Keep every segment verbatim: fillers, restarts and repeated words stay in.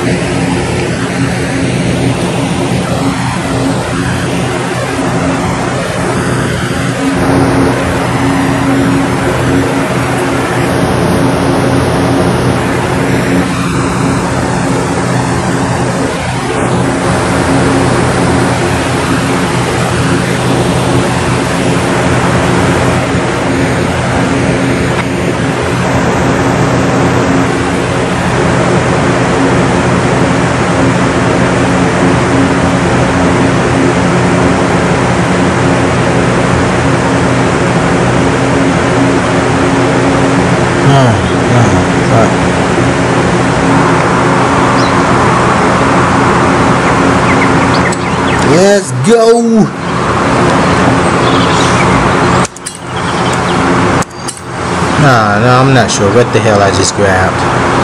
Let's go. Nah, no, I'm not sure what the hell I just grabbed.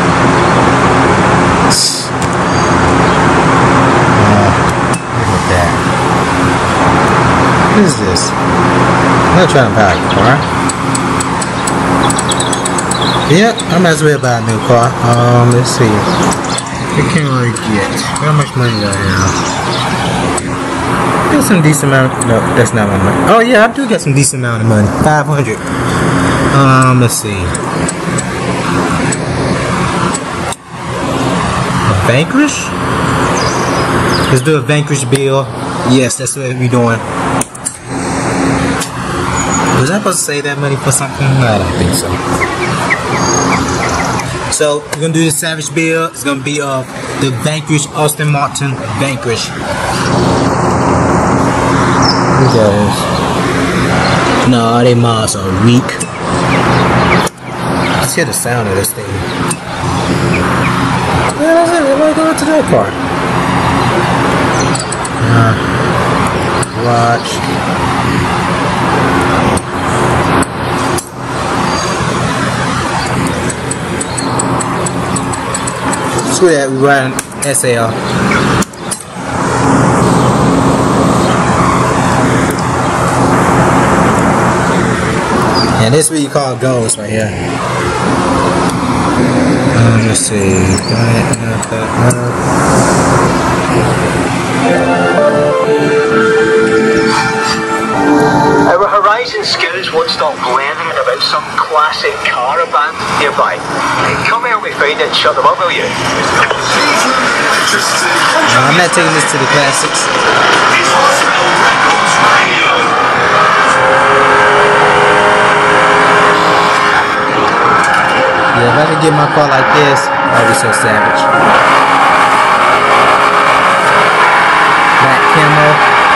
Uh, look at that. What is this? I'm not trying to buy a car. Yep, I might as well buy a new car. Um, let's see. What can I get? How much money do I have? Got some decent amount. No, that's not my money. Oh yeah, I do got some decent amount of money. Five hundred. Um, let's see. A Vanquish. Let's do a Vanquish bill. Yes, that's what we're doing. Was I supposed to save that money for something? No, I don't think so. So we're gonna do the Savage build. It's gonna be of uh, the Vanquish Aston Martin Vanquish. Who goes? No, they mods are weak. Let's hear the sound of this thing. Yeah, that's it. Everybody go to that part. Uh, watch. Screw that, we run S L. And this is what you call goals right here. Um, let's see. Our Horizon Scouts won't stop blending about some classic car abandoned nearby. Come here, we find it and shut them up, will you? No, I'm not taking this to the classics. Yeah, if I could get my car like this, I'd be so savage. Black camo.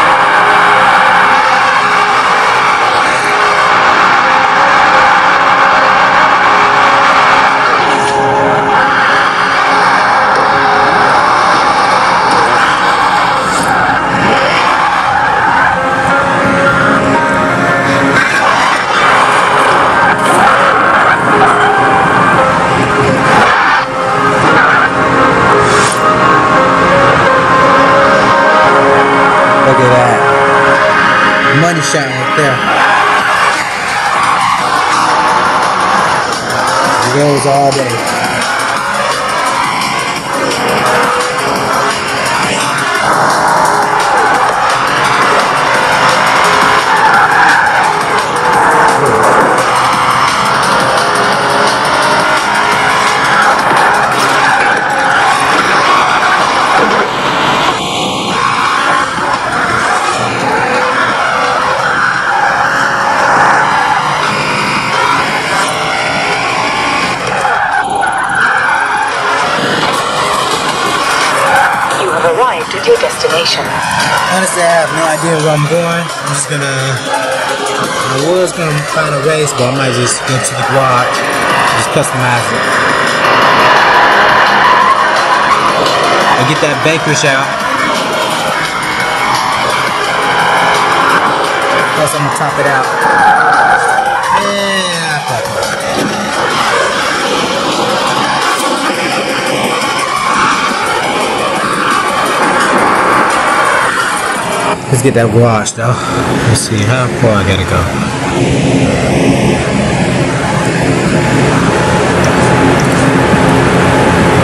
Look at that. Money shot right there. It goes all day. Arrived at your destination. Honestly, I have no idea where I'm going. I'm just gonna. I was gonna find a race, but I might just go to the garage, just customize it. I'll get that Vanquish out. Plus, I'm gonna top it out. Yeah, I thought so. Let's get that washed though. Let's see how far I gotta go.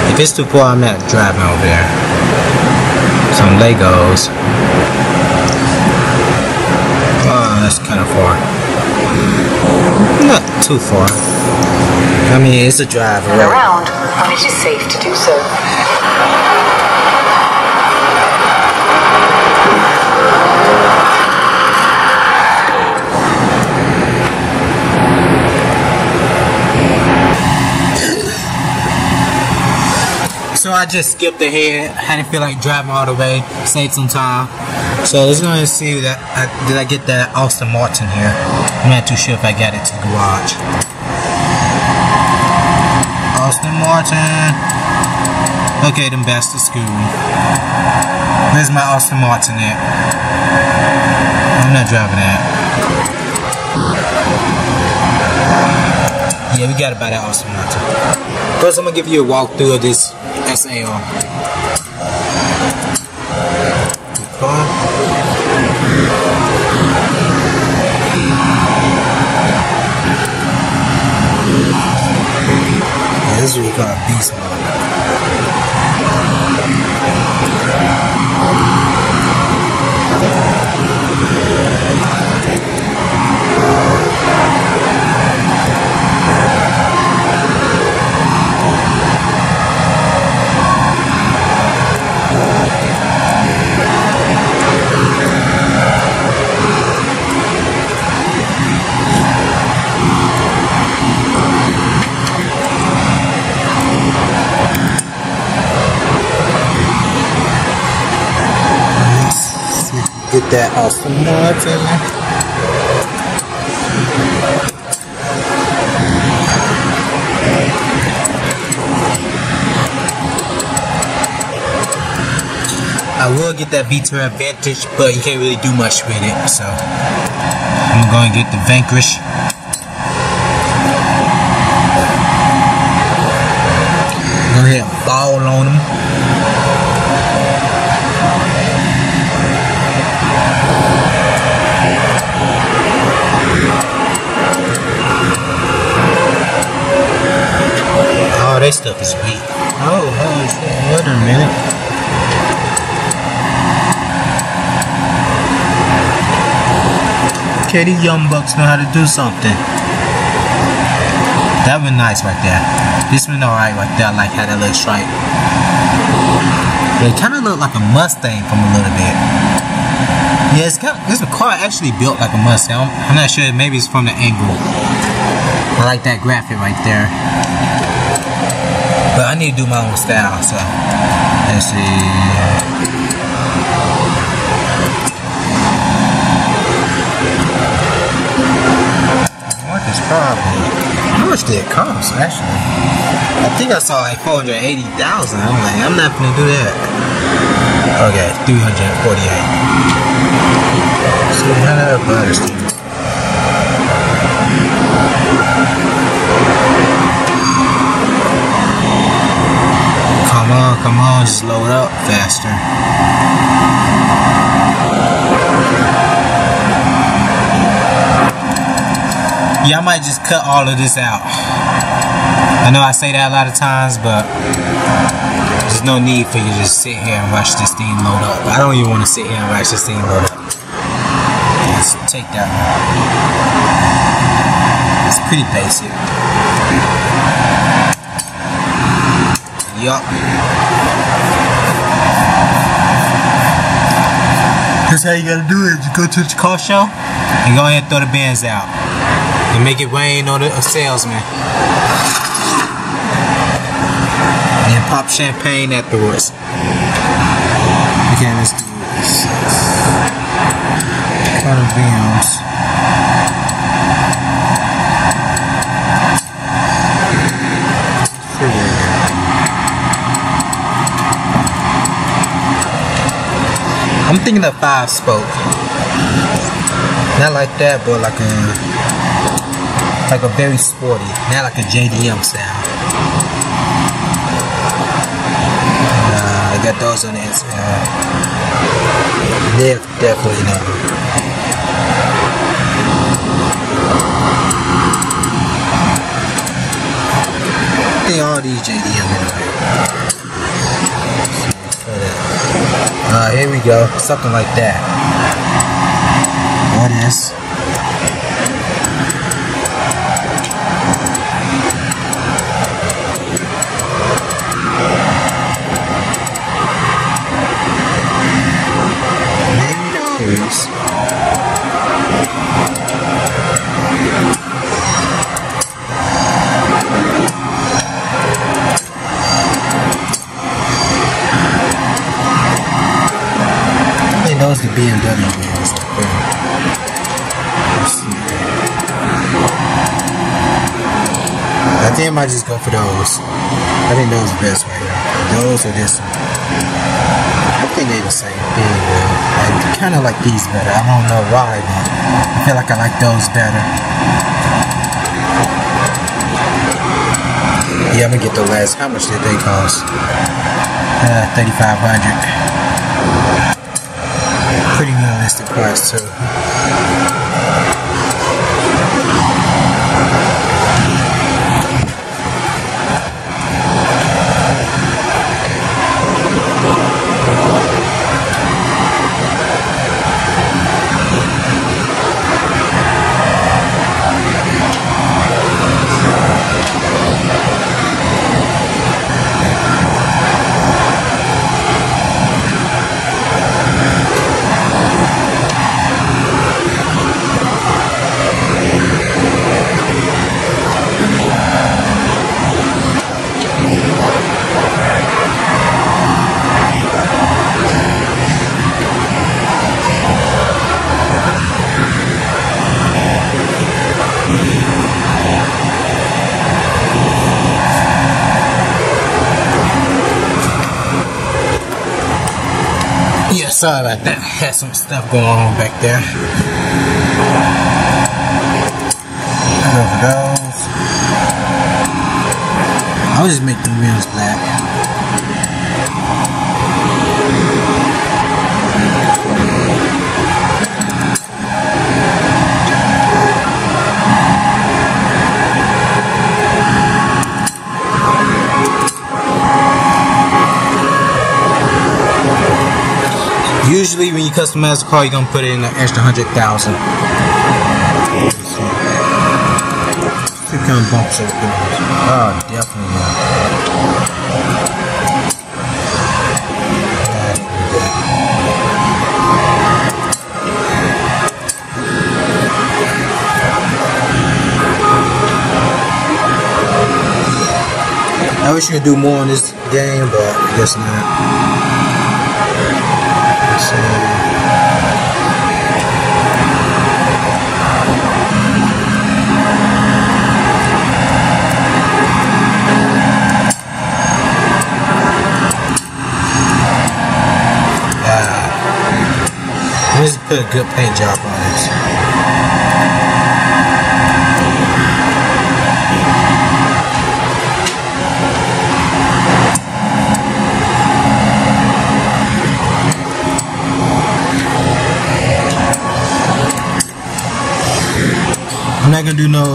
If it's too far, I'm not driving over there. Some Legos. Oh, that's kind of far. Not too far. I mean, it's a drive, And right? around when it is safe to do so. So I just skipped ahead. I didn't feel like driving all the way. Saved some time. So let's go and see that. I, did I get that Aston Martin here? I'm not too sure if I got it to the garage. Aston Martin. Okay, them bastards screw me. Where's my Aston Martin at? I'm not driving that. Yeah, we got to buy that Aston Martin. First, I'm gonna give you a walkthrough of this S A R. Yeah, this is what we call a beast mode. Get that Aston Martin. I will get that V two Advantage, but you can't really do much with it, so I'm going to get the Vanquish. Go ahead and ball on them. Oh, that stuff is weak. Oh, holy shit. Wait a minute. Okay, these young bucks know how to do something. That was nice right there. This one alright right there. I like how that looks stripe. It kind of looked like a Mustang from a little bit. Yeah, it's kind of, this car actually built like a Mustang. I'm, I'm not sure. Maybe it's from the angle. I like that graphic right there. But I need to do my own style, so let's see. What is probably? How much did it cost, actually? I think I saw like four hundred eighty thousand. I'm like, I'm not gonna do that. Okay, three hundred forty-eight. See how that butters. Come on, come on, just load up faster. Yeah, I might just cut all of this out. I know I say that a lot of times, but there's no need for you to just sit here and watch this thing load up. I don't even want to sit here and watch this thing load up. Just take that one. It's pretty basic. Yup. That's how you gotta do it. You go to the car show and go ahead and throw the bands out. And make it rain on the salesman. And then pop champagne afterwards. Okay, let's do this. Kind of bands. I'm thinking of five spoke. Not like that, but like a like a very sporty, not like a J D M style. Uh, I got those on the inside. They're definitely not. think all these J D M anyway. Uh, here we go. Something like that. What is? Maybe those. Those the B M W ones. Let's see. I think I might just go for those. I think those are the best right now. Those or this one. I think they're the same thing, though. I kind of like these better. I don't know why, but I feel like I like those better. Yeah, I'm gonna get the last. How much did they cost? Uh, thirty-five hundred. Pretty realistic price too. Yeah, sorry about that. Had some stuff going on back there. Go for those. I'll just make the rims black. Usually when you customize the car, you're gonna put in an extra hundred thousand. See what kind of bumps over here. Oh, definitely not. I wish you could do more on this game, but I guess not. So, uh, let's put a good paint job on this. I'm not gonna do no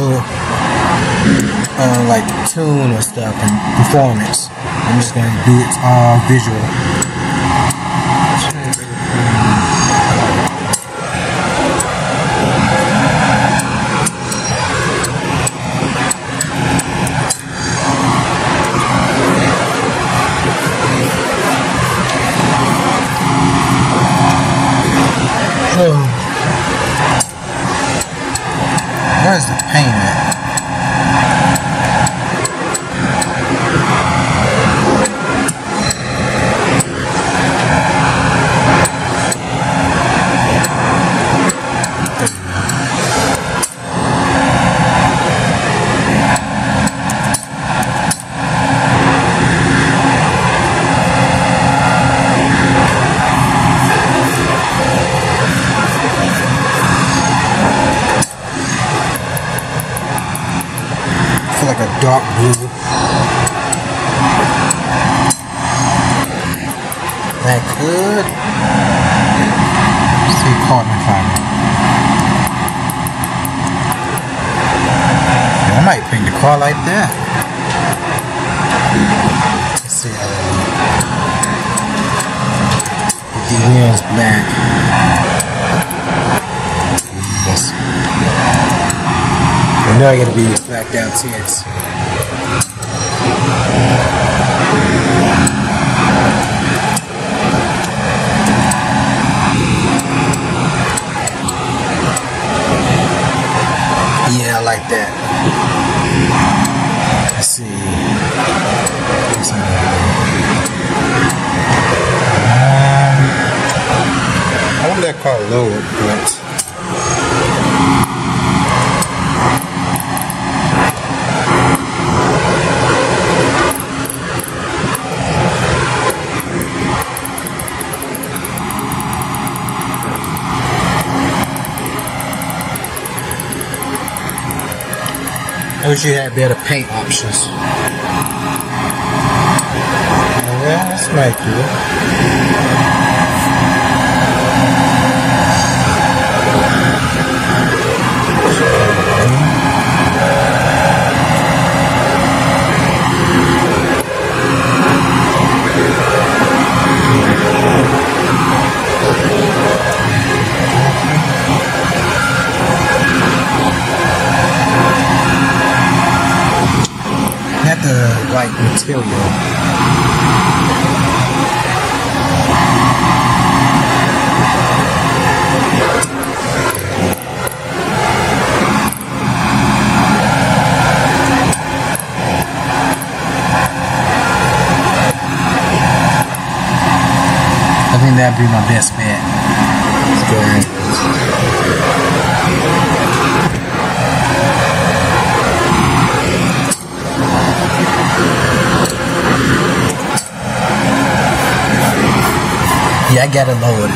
uh, like tune or stuff and performance. I'm just gonna do it all visual. Oh. Where's the paint at? Like a dark blue. That could see carbon fiber. I might paint the car like that. see how that looks. Put the wheels back. Yes. I know I gotta be back down tents. Yeah, I like that. Let's see. Um, I want that car lowered, but I wish you had better paint options. Yeah, that's right, dude. Not the right material. I think that'd be my best bet. Let's go ahead. Yeah, I gotta lower it.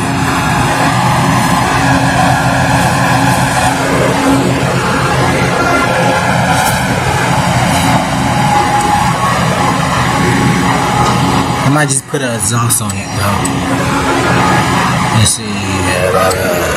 I might just put an exhaust on it though. Let's see. Uh,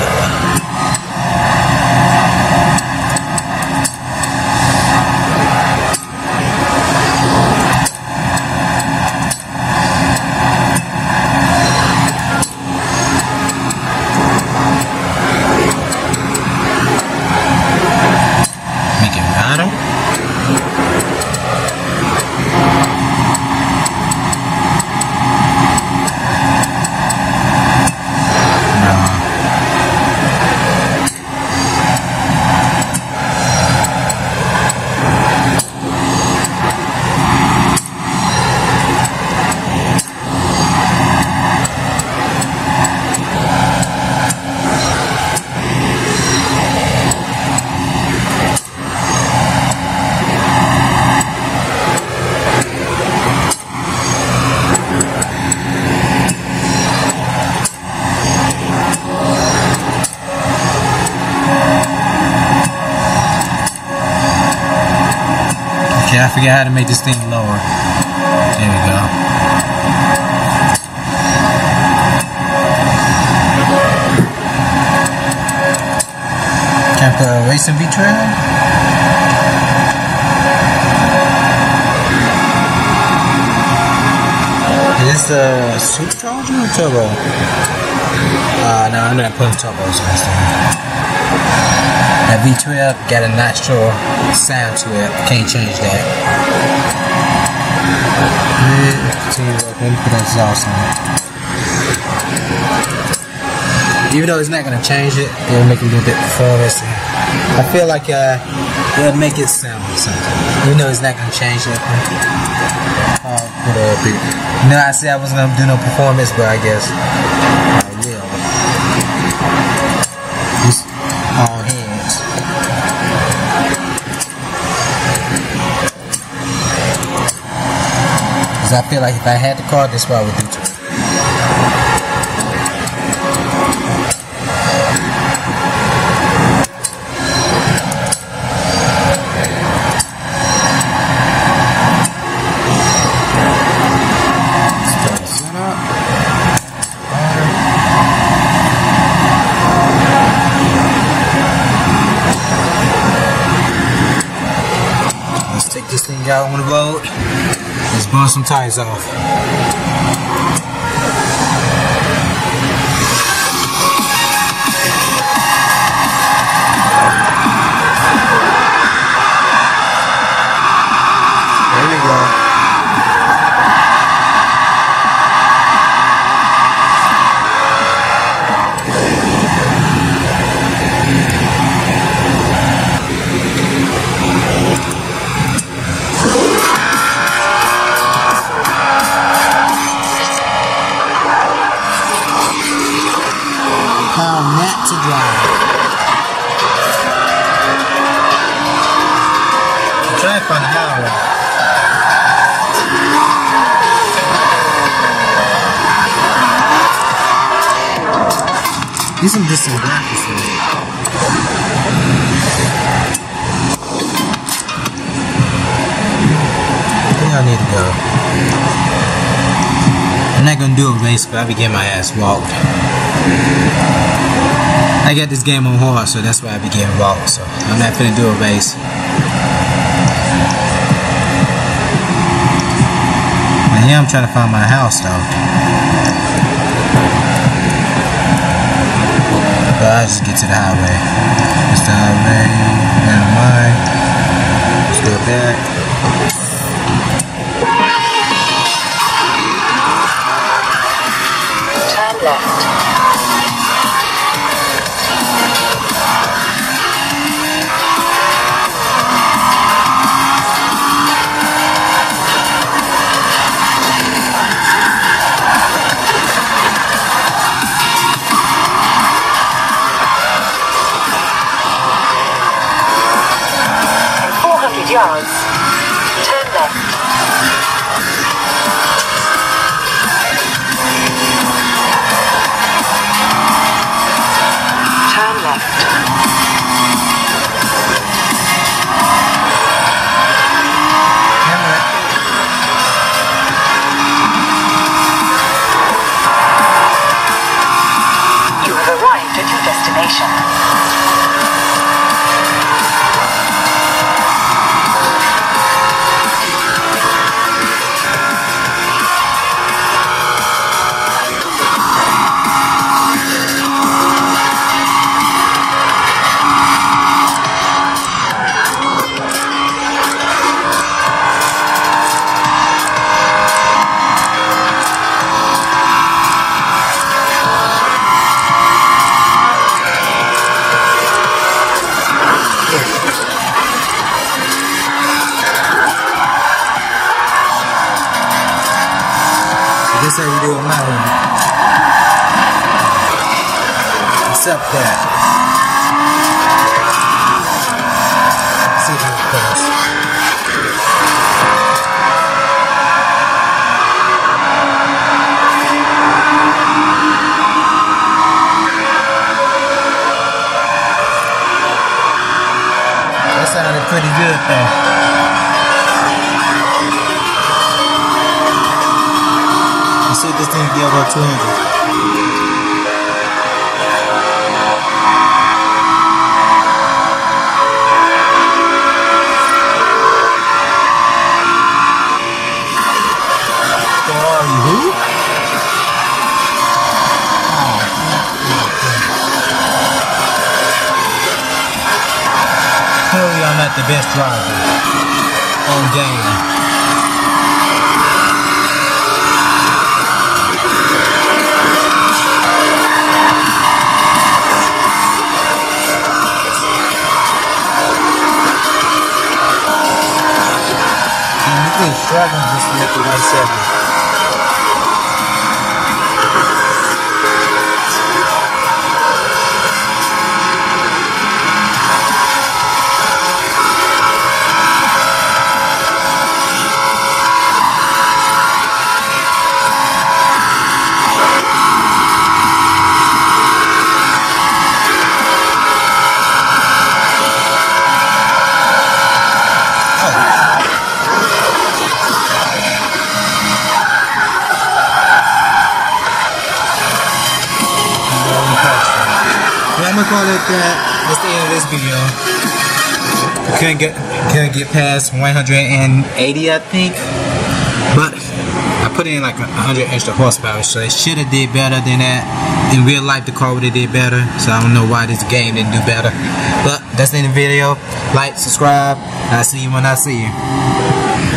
Okay, I forget how to make this thing lower. There we go. Can I put a racing V-Trail? Is this the supercharger or turbo? Uh, no, I'm not putting turbos on this thing. That V twelve got a natural sound to it. Can't change that. Continue working. Put that exhaust on it. Even though it's not gonna change it, it'll make it a little bit performance. I feel like uh, it'll make it sound like something. Even though it's not gonna change it. Uh, put a bit. You know, I said I wasn't gonna do no performance, but I guess I will. Just all hands. I feel like if I had the car, this is what I would do to it. Let's take this thing out on the road. Let's Blowing some tires off. There we go. How not to drive. I'm trying to find a highway. These are just some graphics here. Where I need to go? I'm not gonna do a race, but I'll be getting my ass walked. I got this game on hard, so that's why I be getting walked. So I'm not finna do a race. And yeah, I'm trying to find my house though. But I'll just get to the highway. It's the highway, never mind. Let's go back. Turn left. Yards. Turn left. Turn left. You have arrived at your destination. This how you do it my way. Accept that. See how it goes. That sounded pretty good though. See if this thing can get over two hundred. Who are you? Who? Clearly I'm not the best driver on game. Struggling just to make it one seventy. I'm gonna call it that. That's the end of this video. Couldn't get couldn't get past one hundred eighty, I think. But I put in like a hundred extra horsepower, so it should have did better than that. In real life, the car would have did better, so I don't know why this game didn't do better. But that's the end of the video. Like, subscribe, and I'll see you when I see you.